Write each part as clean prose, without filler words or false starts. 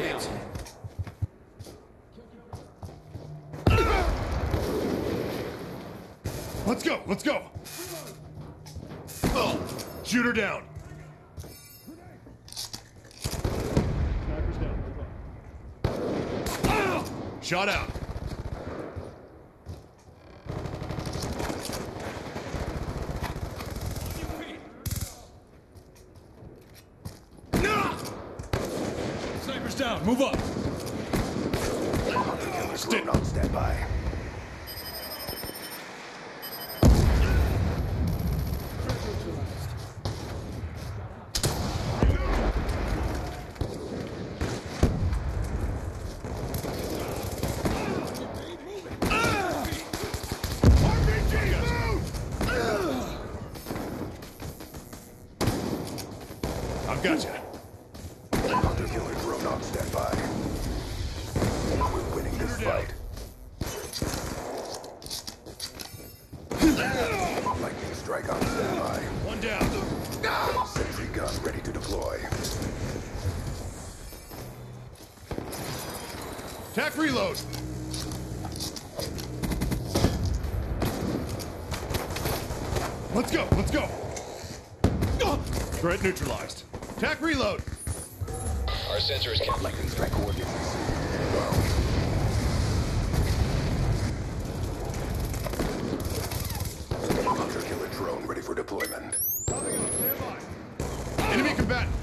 down. Let's go, let's go! Oh, shoot her down. Sniper's down, move up. Shot out. Sniper's down, move up. Stick on standby. I've got you. Hunter killer drone on standby. We're winning this fight. Lightning strike on standby. One down. Sentry gun ready to deploy. Tac reload. Let's go, let's go. Threat neutralized. Tac reload. Our sensor is counting. Lightning strike coordinates received. Hunter killer drone ready for deployment. Enemy combatant.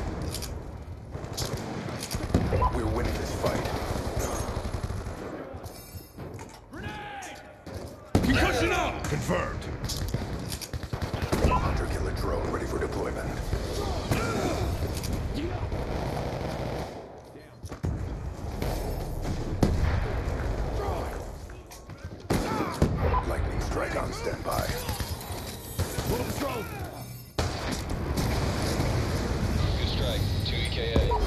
We're winning this fight. Concussion out. Confirmed. Hunter killer drone ready for deployment. Lightning strike on standby. Good strike. 2 EKA.